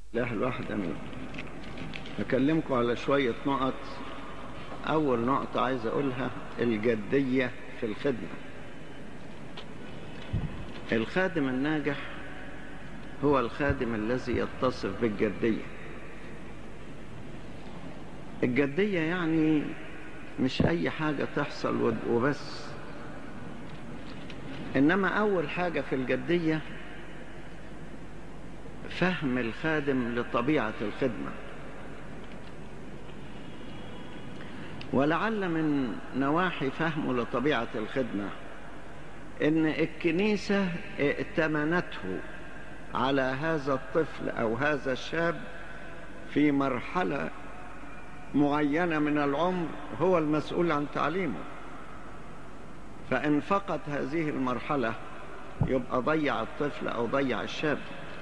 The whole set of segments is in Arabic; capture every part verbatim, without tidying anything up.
الله الواحد أمين. أكلمكم على شوية نقط. أول نقطة عايز أقولها الجدية في الخدمة. الخادم الناجح هو الخادم الذي يتصف بالجدية. الجدية يعني مش أي حاجة تحصل وبس، إنما أول حاجة في الجدية فهم الخادم لطبيعة الخدمة. ولعل من نواحي فهمه لطبيعة الخدمة إن الكنيسة ائتمنته على هذا الطفل أو هذا الشاب في مرحلة معينة من العمر هو المسؤول عن تعليمه، فإن فقد هذه المرحلة يبقى ضيع الطفل أو ضيع الشاب.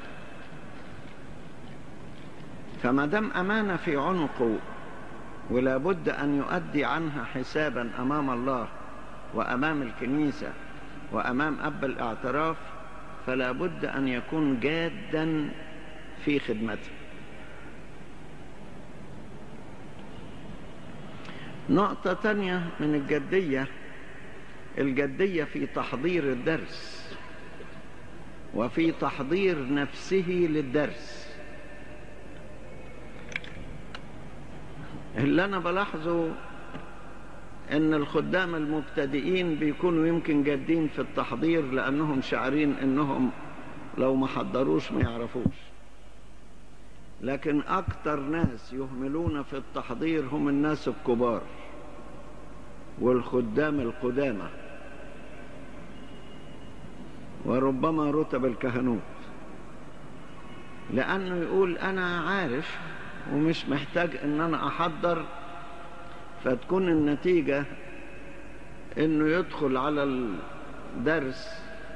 فما دام أمانة في عنقه ولا بد أن يؤدي عنها حسابا أمام الله وأمام الكنيسة وأمام أب الاعتراف، فلا بد أن يكون جادا في خدمته. نقطة تانية من الجدية، الجدية في تحضير الدرس وفي تحضير نفسه للدرس. اللي أنا بلاحظه إن الخدام المبتدئين بيكونوا يمكن جادين في التحضير لأنهم شاعرين إنهم لو ما حضروش ما يعرفوش، لكن أكتر ناس يهملون في التحضير هم الناس الكبار والخدام القدامى وربما رتب الكهنوت، لأنه يقول أنا عارف ومش محتاج إن أنا أحضر، فتكون النتيجة إنه يدخل على الدرس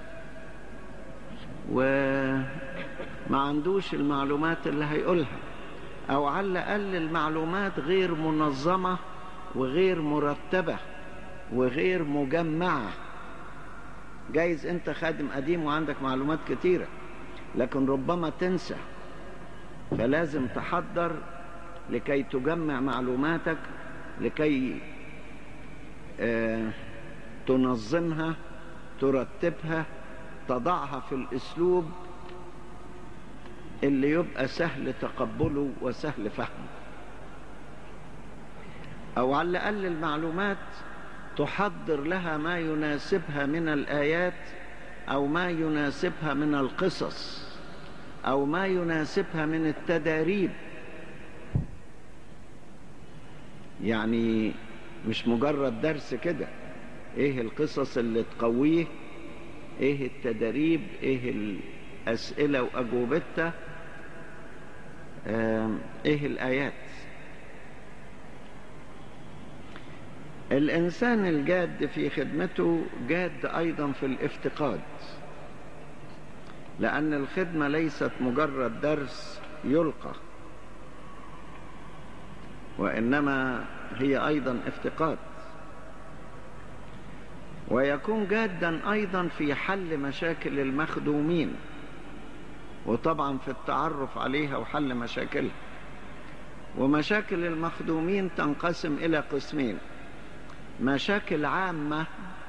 وما عندوش المعلومات اللي هيقولها، أو على الأقل المعلومات غير منظمة وغير مرتبة وغير مجمعة. جايز أنت خادم قديم وعندك معلومات كتيرة لكن ربما تنسى، فلازم تحضر لكي تجمع معلوماتك، لكي آه تنظمها، ترتبها، تضعها في الأسلوب اللي يبقى سهل تقبله وسهل فهمه، أو على الأقل المعلومات تحضر لها ما يناسبها من الآيات أو ما يناسبها من القصص أو ما يناسبها من التداريب. يعني مش مجرد درس كده، ايه القصص اللي تقويه، ايه التداريب، ايه الأسئلة وأجوبتها، ايه الآيات. الإنسان الجاد في خدمته جاد أيضا في الافتقاد، لأن الخدمة ليست مجرد درس يلقى، وإنما هي أيضا افتقاد. ويكون جادا أيضا في حل مشاكل المخدومين، وطبعا في التعرف عليها وحل مشاكلها. ومشاكل المخدومين تنقسم إلى قسمين: مشاكل عامة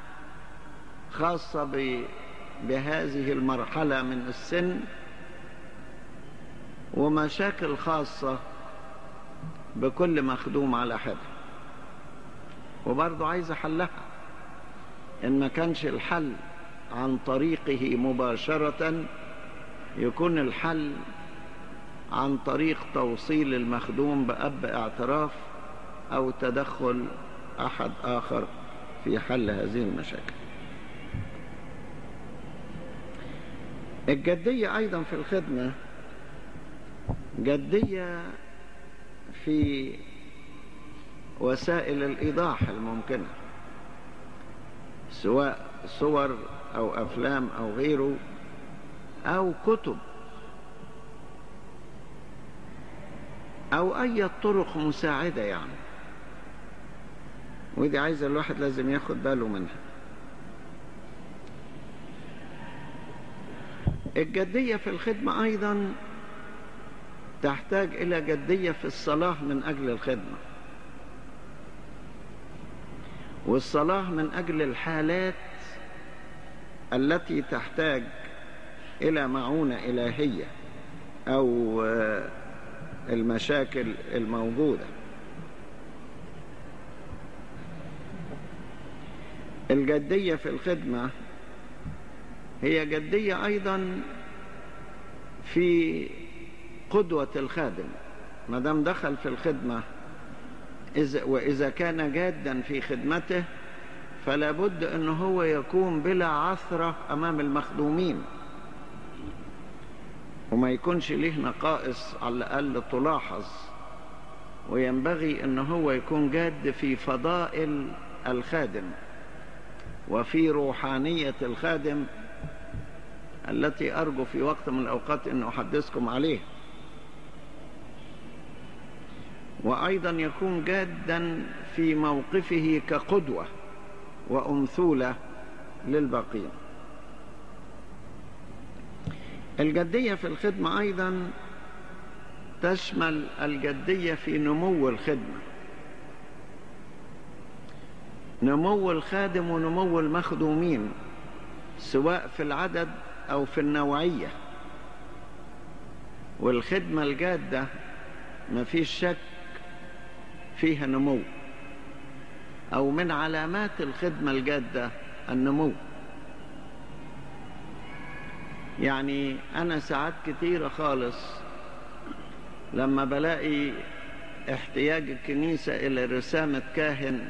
خاصة بهذه المرحلة من السن، ومشاكل خاصة بكل مخدوم على حد. وبرضه عايز حلها، إن ما كانش الحل عن طريقه مباشرة يكون الحل عن طريق توصيل المخدوم بأب اعتراف أو تدخل أحد آخر في حل هذه المشاكل. الجدية أيضا في الخدمة جدية في وسائل الإيضاح الممكنة، سواء صور أو أفلام أو غيره أو كتب أو أي طرق مساعدة يعني، ودي عايزة الواحد لازم ياخد باله منها. الجدية في الخدمة أيضا تحتاج إلى جدية في الصلاة من أجل الخدمة، والصلاة من أجل الحالات التي تحتاج إلى معونة إلهية أو المشاكل الموجودة. الجدية في الخدمة هي جدية أيضا في قدوة الخادم. ما دام دخل في الخدمة إذا وإذا كان جادا في خدمته فلا بد أنه هو يكون بلا عثرة أمام المخدومين، وما يكونش له نقائص على الأقل تلاحظ، وينبغي أنه هو يكون جاد في فضائل الخادم وفي روحانية الخادم التي أرجو في وقت من الأوقات أن أحدثكم عليه. وأيضا يكون جادا في موقفه كقدوة وأمثولة للباقين. الجدية في الخدمة أيضا تشمل الجدية في نمو الخدمة، نمو الخادم ونمو المخدومين، سواء في العدد أو في النوعية. والخدمة الجادة ما فيش شك فيها نمو، أو من علامات الخدمة الجادة النمو. يعني أنا ساعات كتيرة خالص لما بلاقي احتياج الكنيسة إلى رسامة كاهن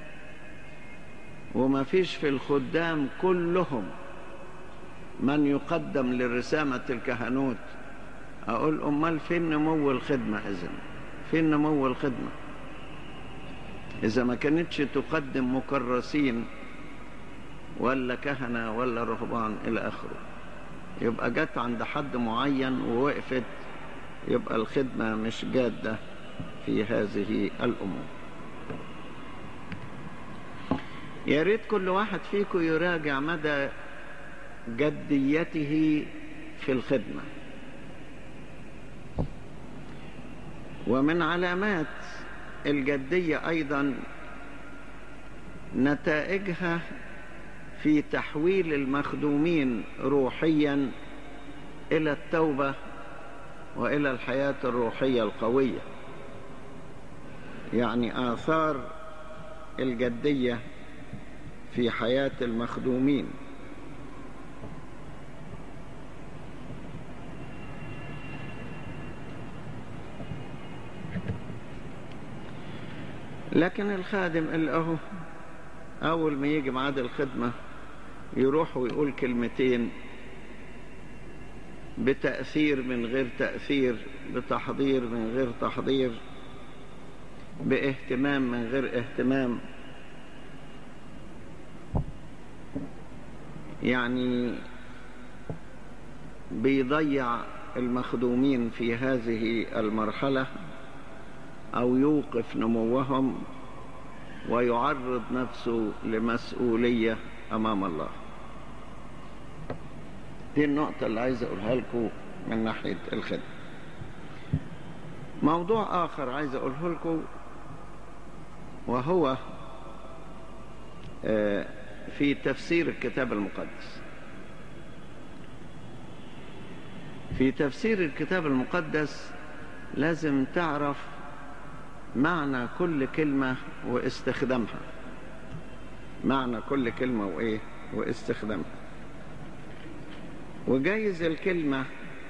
وما فيش في الخدام كلهم من يقدم لرسامة الكهنوت، أقول أمال فين نمو الخدمة؟ إذن فين نمو الخدمة إذا ما كانتش تقدم مكرسين ولا كهنة ولا رهبان إلى آخره؟ يبقى جت عند حد معين ووقفت، يبقى الخدمة مش جادة في هذه الأمور. يا ريت كل واحد فيكم يراجع مدى جديته في الخدمة. ومن علامات الجدية أيضا نتائجها في تحويل المخدومين روحيا إلى التوبة وإلى الحياة الروحية القوية. يعني آثار الجدية في حياة المخدومين. لكن الخادم اللي اهو اول ما يجي ميعاد الخدمة يروح ويقول كلمتين بتأثير من غير تأثير، بتحضير من غير تحضير، باهتمام من غير اهتمام، يعني بيضيع المخدومين في هذه المرحلة أو يوقف نموهم ويعرض نفسه لمسؤولية أمام الله. دي النقطة اللي عايز أقولها لكم من ناحية الخدمة. موضوع آخر عايز أقوله لكم وهو في تفسير الكتاب المقدس. في تفسير الكتاب المقدس لازم تعرف معنى كل كلمة واستخدامها، معنى كل كلمة وإيه واستخدامها. وجايز الكلمة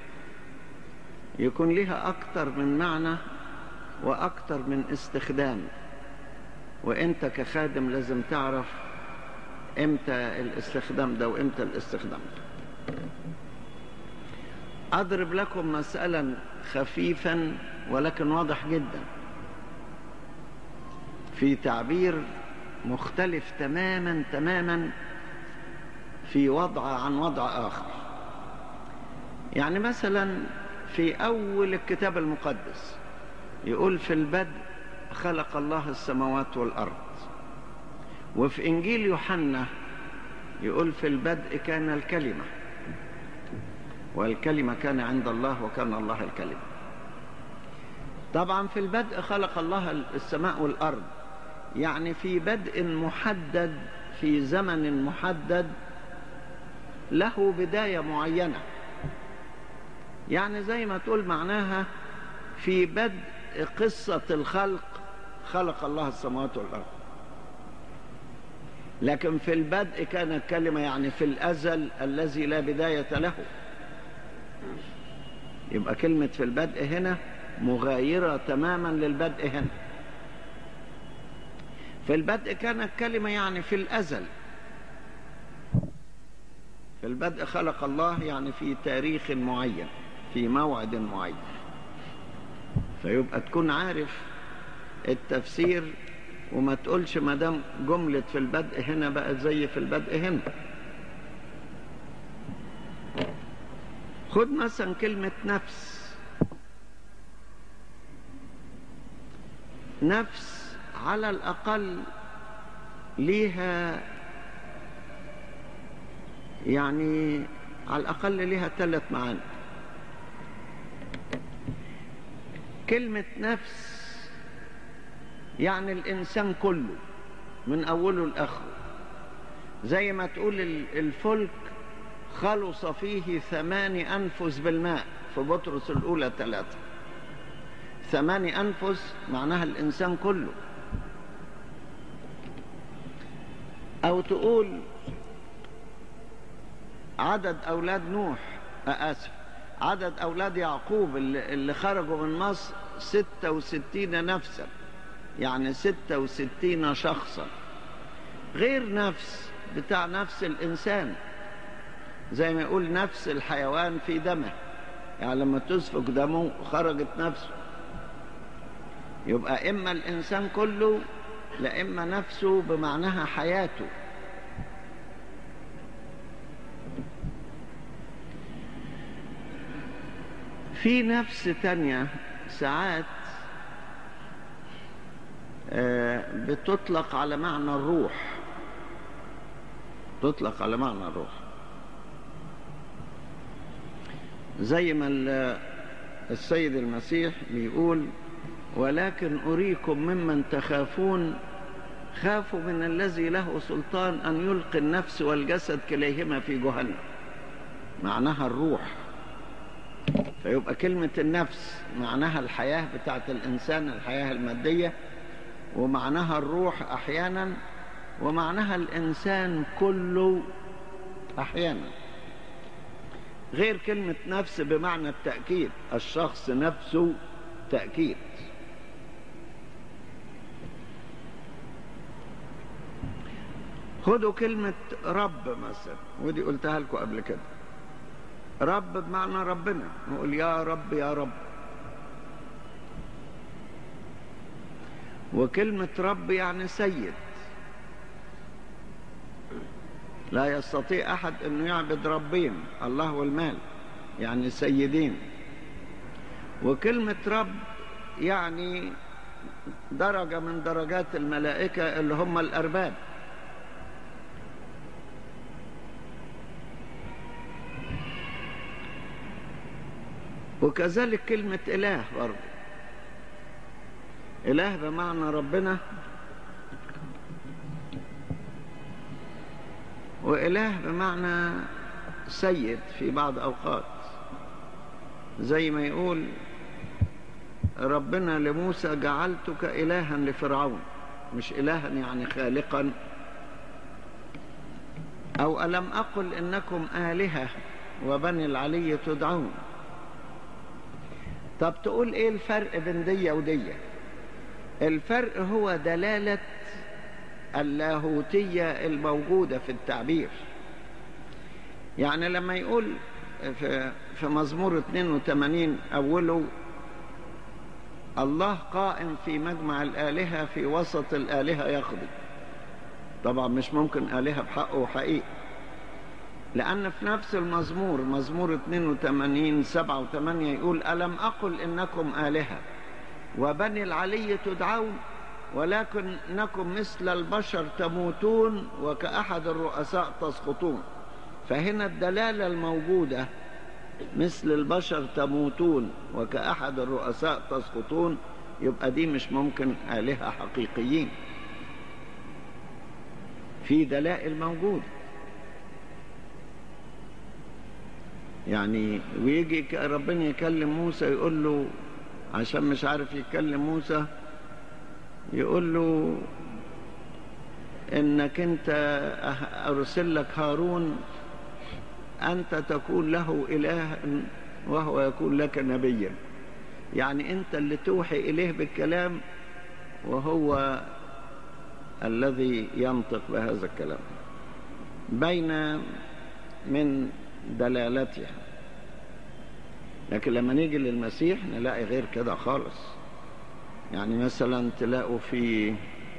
يكون لها أكتر من معنى وأكتر من استخدام، وإنت كخادم لازم تعرف إمتى الاستخدام ده وإمتى الاستخدام ده. أضرب لكم مسألة خفيفا ولكن واضح جدا في تعبير مختلف تماما تماما في وضع عن وضع آخر. يعني مثلا في أول الكتاب المقدس يقول في البدء خلق الله السماوات والأرض، وفي إنجيل يوحنا يقول في البدء كان الكلمة والكلمة كان عند الله وكان الله الكلمة. طبعا في البدء خلق الله السماء والأرض، يعني في بدء محدد في زمن محدد له بداية معينة، يعني زي ما تقول معناها في بدء قصة الخلق خلق الله السماوات والأرض. لكن في البدء كانت كلمة، يعني في الأزل الذي لا بداية له. يبقى كلمة في البدء هنا مغايرة تماما للبدء هنا. في البدء كانت كلمة يعني في الأزل. في البدء خلق الله يعني في تاريخ معين، في موعد معين. فيبقى تكون عارف التفسير وما تقولش ما دام جملة في البدء هنا بقت زي في البدء هنا. خد مثلا كلمة نفس. نفس على الأقل ليها، يعني على الأقل ليها ثلاث معاني. كلمة نفس يعني الإنسان كله من أوله لآخره، زي ما تقول الفلك خلص فيه ثماني أنفس بالماء في بطرس الأولى ثلاثة. ثماني أنفس معناها الإنسان كله. أو تقول عدد أولاد نوح، آسف عدد أولاد يعقوب اللي خرجوا من مصر ستة وستين نفسا، يعني ستة وستين شخصا، غير نفس بتاع نفس الإنسان، زي ما يقول نفس الحيوان في دمه، يعني لما تسفك دمه خرجت نفسه. يبقى إما الإنسان كله، لا إما نفسه بمعناها حياته. في نفس تانية ساعات بتطلق على معنى الروح، تطلق على معنى الروح، زي ما السيد المسيح بيقول ولكن أريكم ممن تخافون خافوا من الذي له سلطان أن يلقي النفس والجسد كليهما في جهنم. معناها الروح. فيبقى كلمة النفس معناها الحياة بتاعت الإنسان، الحياة المادية، ومعناها الروح أحيانا، ومعناها الإنسان كله أحيانا. غير كلمة نفس بمعنى التأكيد، الشخص نفسه تأكيد. خدوا كلمة رب مثلا، ودي قلتها لكم قبل كده. رب بمعنى ربنا، نقول يا رب يا رب. وكلمة رب يعني سيد، لا يستطيع أحد أنه يعبد ربين، الله والمال، يعني سيدين. وكلمة رب يعني درجة من درجات الملائكة اللي هم الأرباب. وكذلك كلمة إله برضه، إله بمعنى ربنا، وإله بمعنى سيد في بعض أوقات، زي ما يقول ربنا لموسى جعلتك إلها لفرعون، مش إلها يعني خالقا. أو ألم أقل إنكم آلهة وبني العلي تدعون. طب تقول إيه الفرق بين دية ودية؟ الفرق هو دلالة اللاهوتية الموجودة في التعبير. يعني لما يقول في, في مزمور اثنين وثمانين أوله الله قائم في مجمع الآلهة في وسط الآلهة يقضي. طبعا مش ممكن آلهة بحقه وحقيقة، لأن في نفس المزمور مزمور اثنين وثمانين سبعة وثمانية يقول ألم أقل إنكم آلهة وبني العلي تدعون ولكنكم مثل البشر تموتون وكأحد الرؤساء تسقطون. فهنا الدلالة الموجودة مثل البشر تموتون وكأحد الرؤساء تسقطون، يبقى دي مش ممكن آلهة حقيقيين. في دلائل موجودة يعني. ويجي ربنا يكلم موسى يقول له عشان مش عارف يتكلم موسى، يقول له انك انت ارسل لك هارون انت تكون له اله وهو يكون لك نبيا. يعني انت اللي توحي اليه بالكلام وهو الذي ينطق بهذا الكلام. بين من دلالتها. لكن لما نيجي للمسيح نلاقي غير كده خالص. يعني مثلا تلاقوا في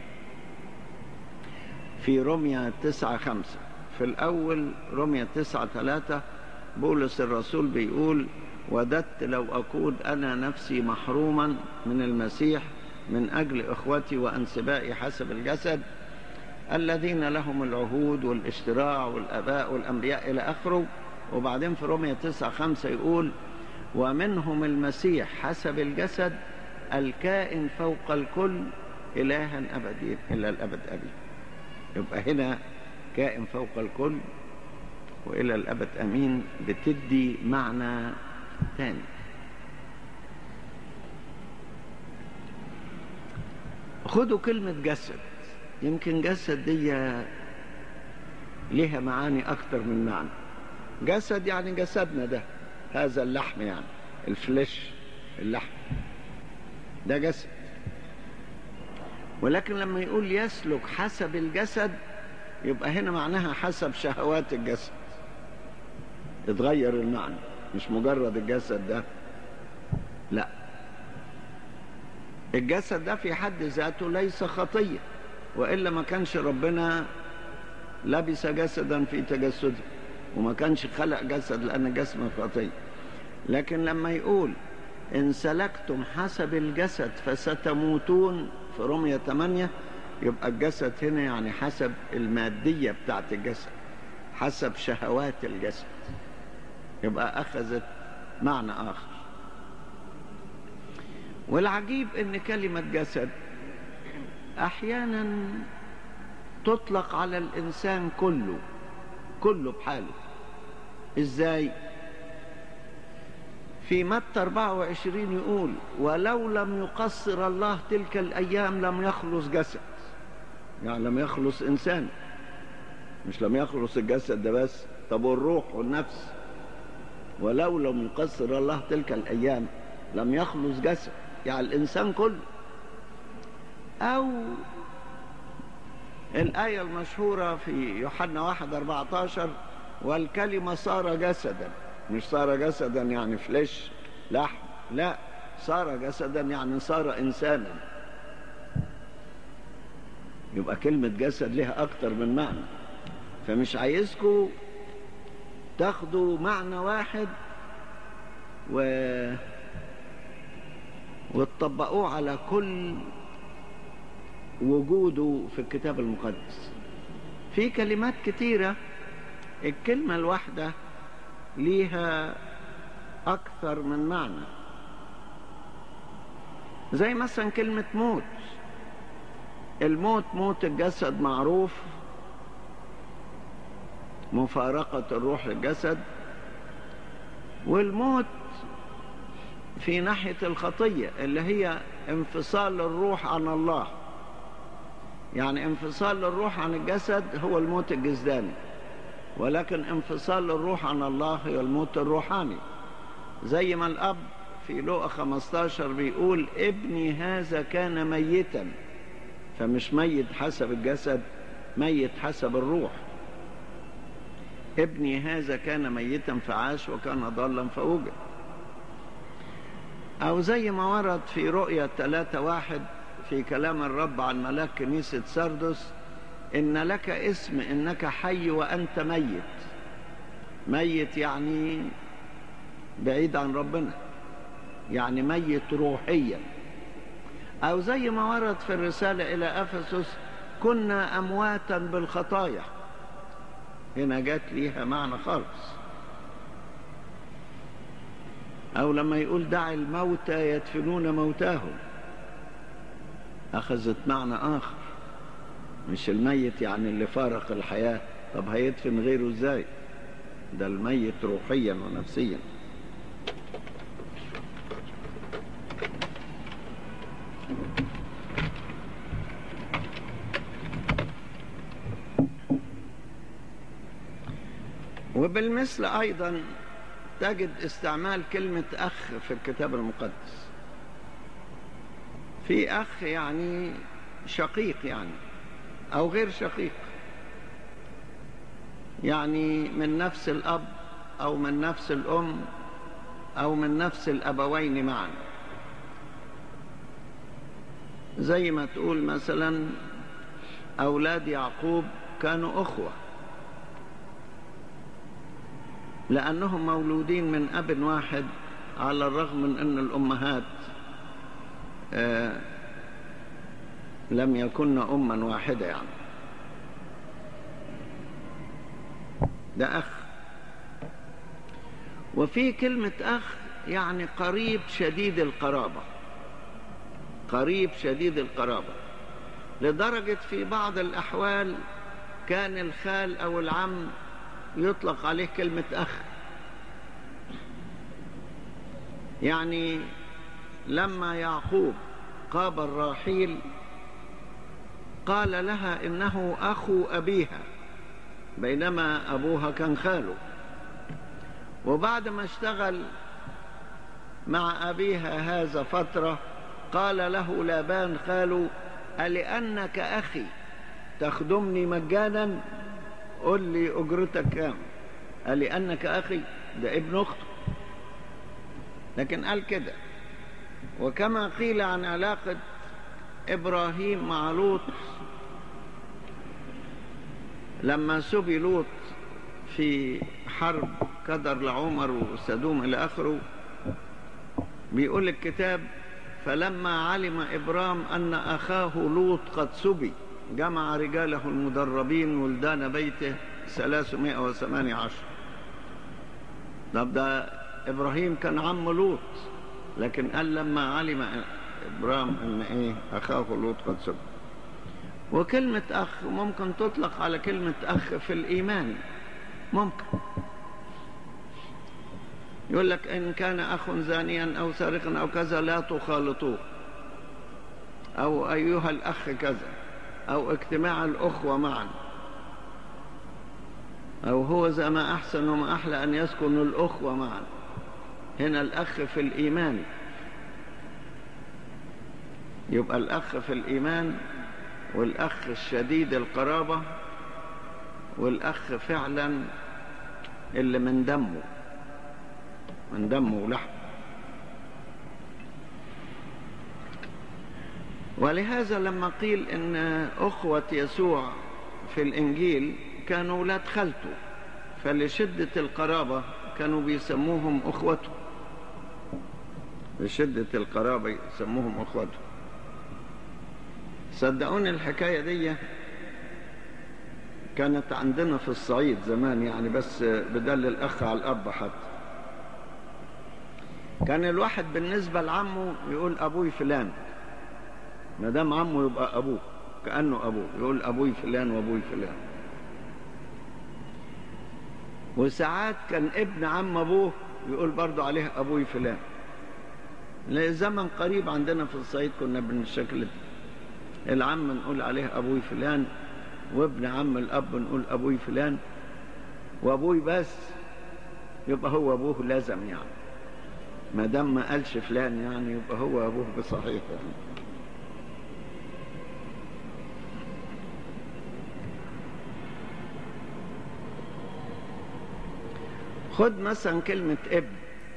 في رومية تسعة خمسة، في الأول رومية تسعة ثلاثة بولس الرسول بيقول: وددت لو أكون أنا نفسي محروما من المسيح من أجل إخوتي وأنسبائي حسب الجسد الذين لهم العهود والاشتراع والآباء والأنبياء إلى آخره. وبعدين في رومية تسعة خمسة يقول: ومنهم المسيح حسب الجسد الكائن فوق الكل إلها أبديا إلى الأبد أمين. يبقى هنا كائن فوق الكل وإلى الأبد أمين بتدي معنى تاني. خدوا كلمة جسد. يمكن جسد دي ليها معاني أكتر من معنى. جسد يعني جسدنا ده، هذا اللحم يعني الفليش، اللحم ده جسد. ولكن لما يقول يسلك حسب الجسد يبقى هنا معناها حسب شهوات الجسد. اتغير المعنى، مش مجرد الجسد ده، لا، الجسد ده في حد ذاته ليس خطية، وإلا ما كانش ربنا لبس جسدا في تجسده وما كانش خلق جسد، لأن الجسد خطية. لكن لما يقول إن سلكتم حسب الجسد فستموتون في رومية ثمانية، يبقى الجسد هنا يعني حسب المادية بتاعت الجسد، حسب شهوات الجسد، يبقى أخذت معنى آخر. والعجيب إن كلمة جسد أحيانا تطلق على الإنسان كله، كله بحاله. إزاي؟ في متى أربعة وعشرين يقول: ولو لم يقصر الله تلك الأيام لم يخلص جسد. يعني لم يخلص إنسان، مش لم يخلص الجسد ده بس، طب والروح والنفس. ولو لم يقصر الله تلك الأيام لم يخلص جسد، يعني الإنسان كله. أو الآية المشهورة في يوحنا واحد أربعة عشر: والكلمة صار جسدا. مش صار جسدا يعني فليش لحم، لا، صار جسدا يعني صار إنسانا. يبقى كلمة جسد لها أكتر من معنى، فمش عايزكم تاخدوا معنى واحد و... وتطبقوه على كل وجوده في الكتاب المقدس. في كلمات كتيرة الكلمة الواحدة ليها أكثر من معنى، زي مثلا كلمة موت. الموت، موت الجسد معروف، مفارقة الروح للجسد. والموت في ناحية الخطية اللي هي انفصال الروح عن الله. يعني انفصال الروح عن الجسد هو الموت الجسداني، ولكن انفصال الروح عن الله هو الموت الروحاني. زي ما الأب في لوقا خمسة عشر بيقول: ابني هذا كان ميتا، فمش ميت حسب الجسد، ميت حسب الروح. ابني هذا كان ميتا فعاش وكان ضالا فوجد. أو زي ما ورد في رؤية ثلاثة واحد في كلام الرب عن ملاك كنيسة سردس: إن لك اسم إنك حي وأنت ميت. ميت يعني بعيد عن ربنا، يعني ميت روحيا. أو زي ما ورد في الرسالة إلى أفسس: كنا أمواتا بالخطايا. هنا جات ليها معنى خالص. أو لما يقول دع الموتى يدفنون موتاهم، أخذت معنى آخر، مش الميت يعني اللي فارق الحياة. طب هيدفن غيره ازاي؟ ده الميت روحيا ونفسيا. وبالمثل أيضا تجد استعمال كلمة أخ في الكتاب المقدس. في أخ يعني شقيق يعني أو غير شقيق، يعني من نفس الأب أو من نفس الأم أو من نفس الأبوين معا. زي ما تقول مثلا أولاد يعقوب كانوا أخوة لأنهم مولودين من أب واحد، على الرغم من أن الأمهات آه لم يكن أما واحدة يعني. ده أخ. وفي كلمة أخ يعني قريب شديد القرابة، قريب شديد القرابة، لدرجة في بعض الأحوال كان الخال أو العم يطلق عليه كلمة أخ. يعني لما يعقوب قابل راحيل قال لها إنه أخو أبيها، بينما أبوها كان خاله. وبعد ما اشتغل مع أبيها هذا فترة قال له لابان خاله ألأنك أخي تخدمني مجانا؟ قل لي أجرتك كام. ألأنك أخي، ده ابن أخته، لكن قال كده. وكما قيل عن علاقة إبراهيم مع لوط لما سبي لوط في حرب كدر لعمر وسدوم إلى آخره، بيقول الكتاب فلما علم إبرام أن أخاه لوط قد سبي جمع رجاله المدربين ولدان بيته ثلاثمائة وثمانية عشر. طب ده إبراهيم كان عم لوط، لكن قال لما علم إبرام أن إيه أخاه لوط قد سبي. وكلمة أخ ممكن تطلق على كلمة أخ في الإيمان، ممكن يقول لك إن كان أخ زانيا أو سارقا أو كذا لا تخالطوه، أو أيها الأخ كذا، أو اجتماع الأخوة معا، أو هو ذا ما أحسن وما أحلى أن يسكن الأخوة معا. هنا الأخ في الإيمان، يبقى الأخ في الإيمان والأخ الشديد القرابة والأخ فعلا اللي من دمه من دمه ولحم. ولهذا لما قيل إن أخوة يسوع في الإنجيل كانوا ولاد خالته، فلشدة القرابة كانوا بيسموهم أخوته، لشدة القرابة يسموهم أخوته. صدقوني الحكاية دي كانت عندنا في الصعيد زمان يعني، بس بدل الأخ على الأب حتى. كان الواحد بالنسبة لعمه يقول أبوي فلان، ما دام عمه يبقى أبوه، كأنه أبوه، يقول أبوي فلان وأبوي فلان. وساعات كان ابن عم أبوه يقول برضو عليه أبوي فلان. لزمن قريب عندنا في الصعيد كنا بالشكل ده، العم نقول عليه أبوي فلان، وابن عم الأب نقول أبوي فلان، وأبوي بس يبقى هو أبوه لازم يعني، ما دام ما قالش فلان يعني يبقى هو أبوه بصحيح يعني. خد مثلا كلمة ابن.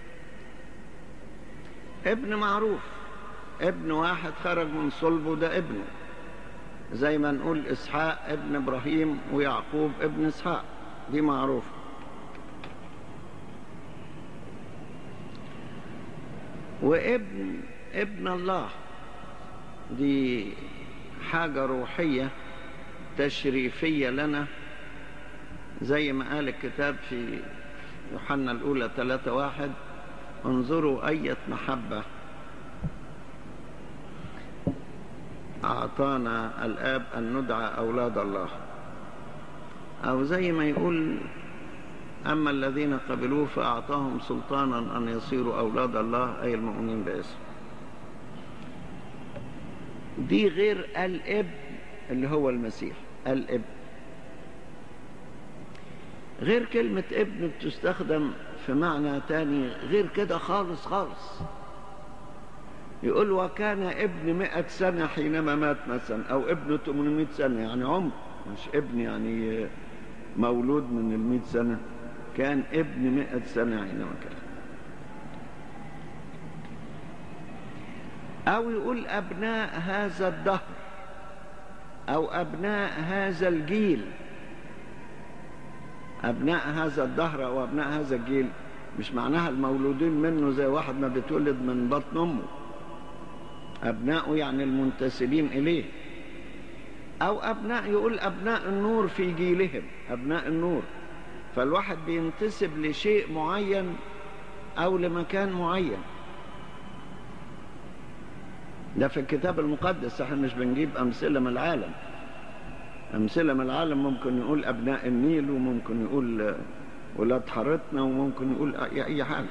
ابن معروف، ابن واحد خرج من صلبه ده ابنه، زي ما نقول إسحاق ابن إبراهيم ويعقوب ابن إسحاق، دي معروفة. وابن ابن الله دي حاجة روحية تشريفية لنا، زي ما قال الكتاب في يوحنا الأولى ثلاثة واحد انظروا أية محبة أعطانا الآب أن ندعى أولاد الله، أو زي ما يقول أما الذين قبلوه فأعطاهم سلطانا أن يصيروا أولاد الله، أي المؤمنين باسمه. دي غير الابن اللي هو المسيح. الابن غير كلمة ابن بتستخدم في معنى تاني غير كده خالص خالص. يقول وكان ابن مئة سنة حينما مات مثلا، أو ابن ثمانمائة سنة، يعني عمر، مش ابن يعني مولود من المئة سنة، كان ابن مئة سنة حينما كان. أو يقول أبناء هذا الدهر، أو أبناء هذا الجيل. أبناء هذا الدهر أو أبناء هذا الجيل مش معناها المولودين منه زي واحد ما بتولد من بطن أمه. أبناءه يعني المنتسبين إليه. أو أبناء، يقول أبناء النور في جيلهم، أبناء النور، فالواحد بينتسب لشيء معين أو لمكان معين. ده في الكتاب المقدس، احنا مش بنجيب أمثلة من العالم. أمثلة من العالم ممكن يقول أبناء النيل، وممكن يقول ولاد حارتنا، وممكن يقول أي حاجة.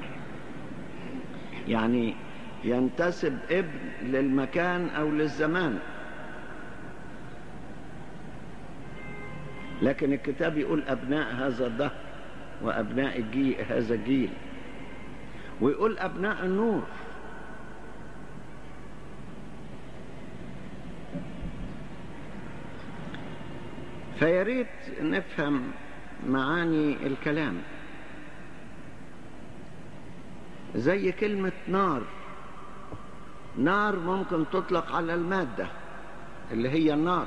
يعني ينتسب ابن للمكان أو للزمان. لكن الكتاب يقول أبناء هذا الدهر وأبناء الجيل هذا الجيل، ويقول أبناء النور. فياريت نفهم معاني الكلام. زي كلمة نار. نار ممكن تطلق على المادة اللي هي النار،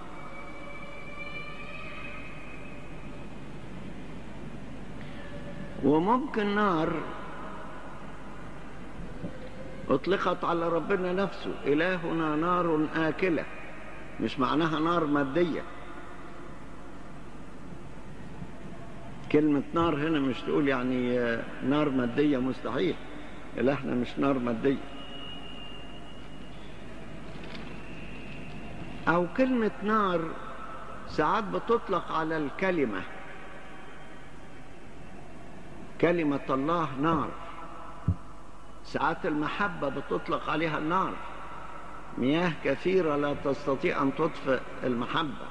وممكن نار اطلقت على ربنا نفسه. إلهنا نار آكلة، مش معناها نار مادية. كلمة نار هنا مش تقول يعني نار مادية، مستحيل. إلهنا مش نار مادية. أو كلمة نار ساعات بتطلق على الكلمة. كلمة الله نار. ساعات المحبة بتطلق عليها النار. مياه كثيرة لا تستطيع أن تطفئ المحبة.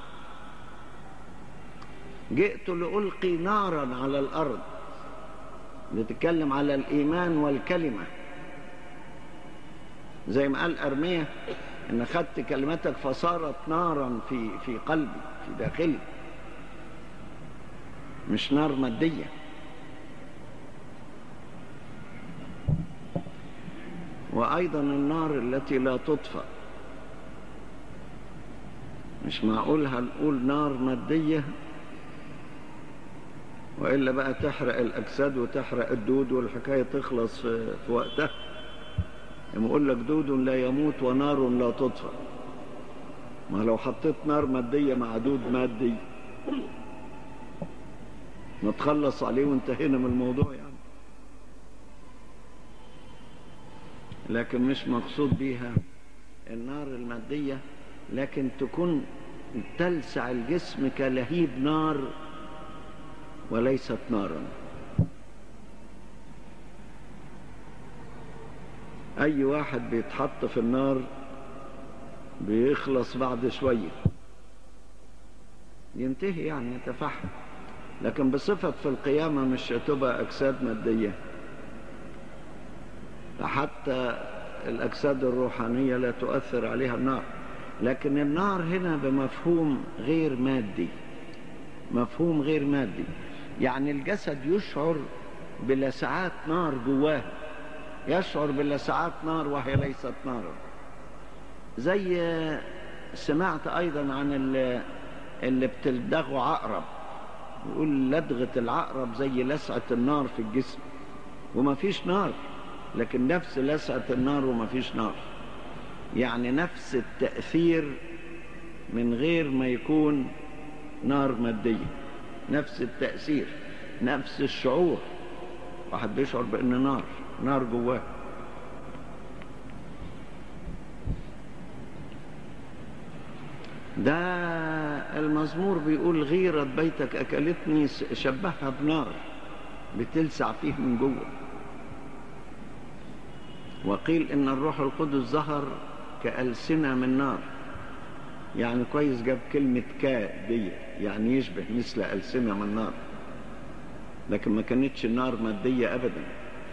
جئت لألقي نارا على الأرض، بتتكلم على الإيمان والكلمة. زي ما قال أرميا إن خدت كلمتك فصارت نارا في في قلبي، في داخلي، مش نار مادية. وأيضا النار التي لا تطفأ. مش معقول هنقول نار مادية وإلا بقى تحرق الأجساد وتحرق الدود والحكاية تخلص في, في وقتها. لما أقول لك دود لا يموت ونار لا تطفأ، ما لو حطيت نار مادية مع دود مادي نتخلص عليه وانتهينا من الموضوع يعني. لكن مش مقصود بيها النار المادية، لكن تكون تلسع الجسم كلهيب نار وليست نارا. أي واحد بيتحط في النار بيخلص بعد شوية، ينتهي يعني يتفحم. لكن بصفة في القيامة مش هتبقى أجساد مادية، حتى الأجساد الروحانية لا تؤثر عليها النار. لكن النار هنا بمفهوم غير مادي، مفهوم غير مادي. يعني الجسد يشعر بلسعات نار جواه، يشعر بلسعات نار وهي ليست نارا. زي سمعت أيضا عن اللي, اللي بتلدغوا عقرب، يقول لدغة العقرب زي لسعة النار في الجسم، وما فيش نار، لكن نفس لسعة النار وما فيش نار. يعني نفس التأثير من غير ما يكون نار مادية، نفس التأثير، نفس الشعور، واحد بيشعر بأنه نار. نار جواه. ده المزمور بيقول غيرة بيتك أكلتني، شبهها بنار بتلسع فيه من جوه. وقيل إن الروح القدس ظهر كألسنة من نار، يعني كويس جاب كلمة كا دي، يعني يشبه مثل ألسنة من نار، لكن ما كانتش النار مادية أبدا.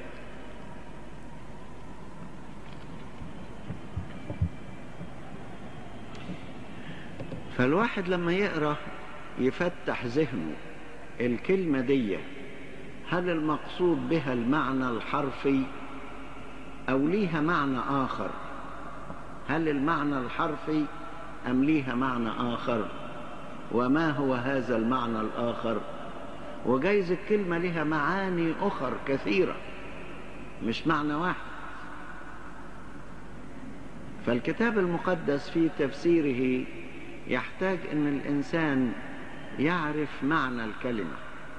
فالواحد لما يقرأ يفتح ذهنه الكلمة دي، هل المقصود بها المعنى الحرفي أو ليها معنى آخر؟ هل المعنى الحرفي أم ليها معنى آخر؟ وما هو هذا المعنى الآخر؟ وجايز الكلمة لها معاني أخر كثيرة، مش معنى واحد. فالكتاب المقدس في تفسيره يحتاج أن الإنسان يعرف معنى الكلمة،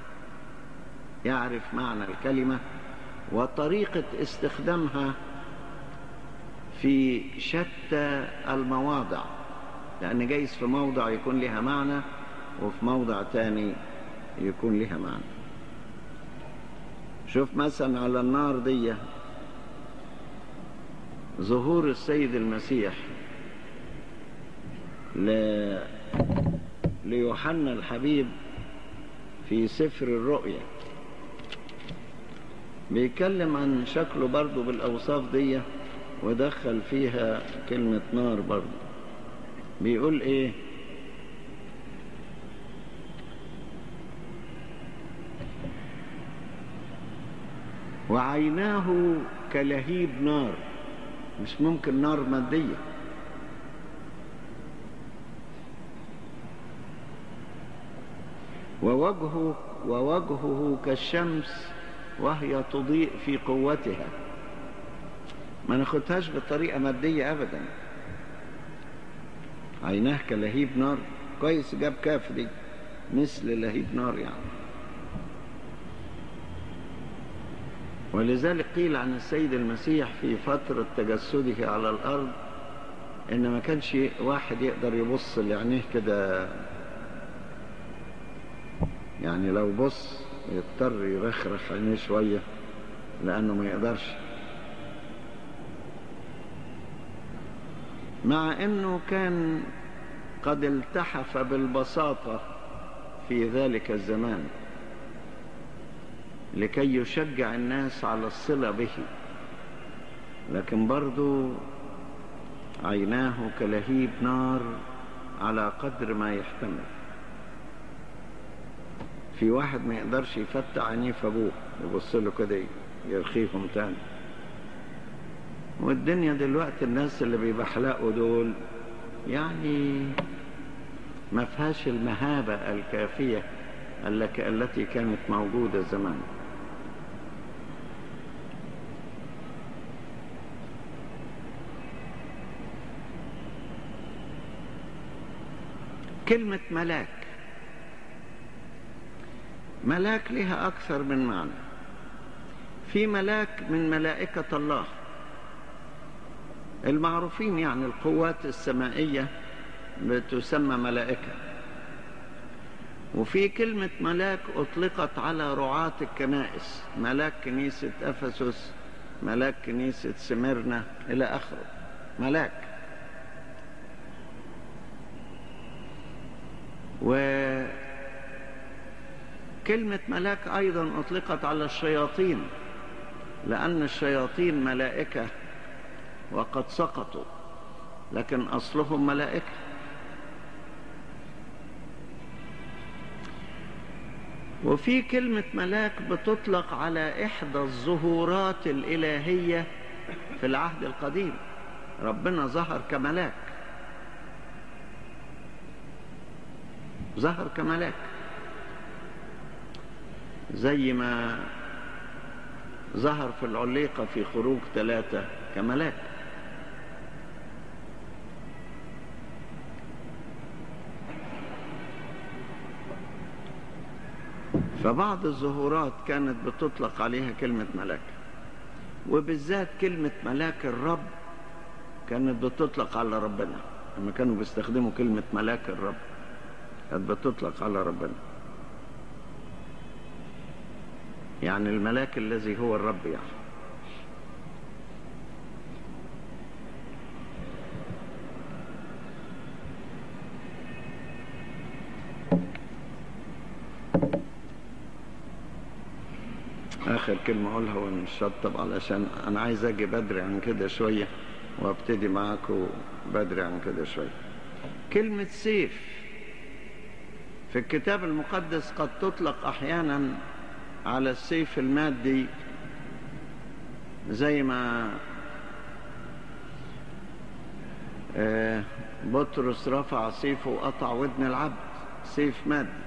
يعرف معنى الكلمة وطريقة استخدامها في شتى المواضع، لأن جايز في موضع يكون لها معنى وفي موضع تاني يكون لها معنى. شوف مثلا على النار دي ظهور السيد المسيح ل... ليوحنا الحبيب في سفر الرؤيا، بيتكلم عن شكله برضو بالأوصاف دي ودخل فيها كلمة نار برضو. بيقول ايه؟ وعيناه كلهيب نار، مش ممكن نار مادية. ووجهه ووجهه كالشمس وهي تضيء في قوتها. ما ناخدهاش بطريقة مادية أبدا. عيناه كلهيب نار، كويس جاب كاف دي، مثل لهيب نار يعني. ولذلك قيل عن السيد المسيح في فترة تجسده على الأرض إن ما كانش واحد يقدر يبص لعينيه كده، يعني لو بص يضطر يرخرخ عينيه شوية لأنه ما يقدرش، مع أنه كان قد التحف بالبساطة في ذلك الزمان لكي يشجع الناس على الصلة به، لكن برضو عيناه كلهيب نار على قدر ما يحتمل. في واحد ما يقدرش يفتح عينيه في ابوه يبص له كده يرخيهم تاني. والدنيا دلوقتي الناس اللي بيبحلقوا دول يعني ما فيهاش المهابة الكافية التي كانت موجودة زمان. كلمة ملاك، ملاك لها أكثر من معنى. في ملاك من ملائكة الله المعروفين، يعني القوات السمائية بتسمى ملائكة. وفي كلمة ملاك أطلقت على رعاة الكنائس، ملاك كنيسة أفسس، ملاك كنيسة سميرنا إلى آخره، ملاك. وكلمة ملاك أيضا أطلقت على الشياطين، لأن الشياطين ملائكة وقد سقطوا، لكن أصلهم ملائكة. وفي كلمة ملاك بتطلق على إحدى الظهورات الإلهية في العهد القديم. ربنا ظهر كملاك، ظهر كملاك زي ما ظهر في العليقة في خروج ثلاثة كملاك. فبعض الظهورات كانت بتطلق عليها كلمة ملاك. وبالذات كلمة ملاك الرب كانت بتطلق على ربنا. لما كانوا بيستخدموا كلمة ملاك الرب كانت بتطلق على ربنا، يعني الملاك الذي هو الرب يعني. آخر كلمة أقولها ونشطب، علشان أنا عايز أجي بدري عن كده شوية وابتدي معاكم بدري عن كده شوية. كلمة سيف في الكتاب المقدس قد تطلق أحيانا على السيف المادي، زي ما بطرس رفع سيفه وقطع ودن العبد، سيف مادي.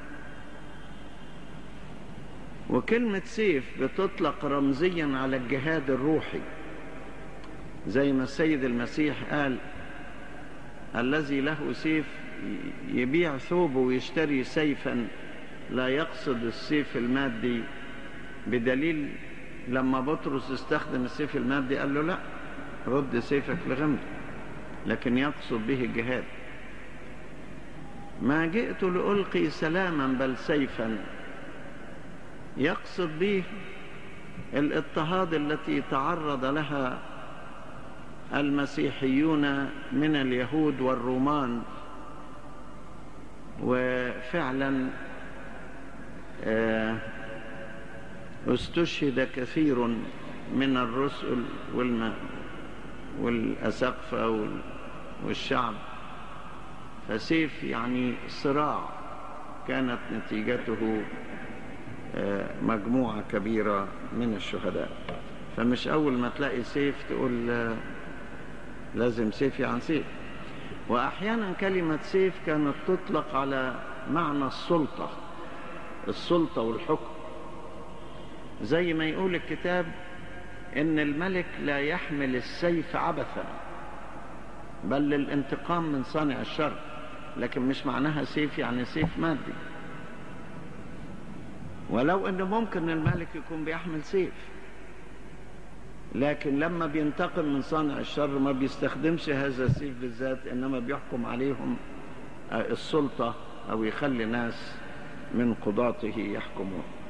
وكلمة سيف بتطلق رمزيا على الجهاد الروحي، زي ما السيد المسيح قال الذي له سيف يبيع ثوبه ويشتري سيفا، لا يقصد السيف المادي، بدليل لما بطرس استخدم السيف المادي قال له لا، رد سيفك لغمده، لكن يقصد به الجهاد. ما جئت لألقي سلاما بل سيفا، يقصد به الاضطهاد التي تعرض لها المسيحيون من اليهود والرومان. وفعلا استشهد كثير من الرسل والأساقفة والشعب. فسيف يعني صراع كانت نتيجته مجموعة كبيرة من الشهداء. فمش أول ما تلاقي سيف تقول لازم سيف يعني سيف. وأحيانا كلمة سيف كانت تطلق على معنى السلطة، السلطة والحكم، زي ما يقول الكتاب إن الملك لا يحمل السيف عبثا بل للانتقام من صانع الشر، لكن مش معناها سيف يعني سيف مادي. ولو أنه ممكن الملك يكون بيحمل سيف، لكن لما بينتقم من صانع الشر ما بيستخدمش هذا السيف بالذات، إنما بيحكم عليهم السلطة أو يخلي ناس من قضاته يحكمون.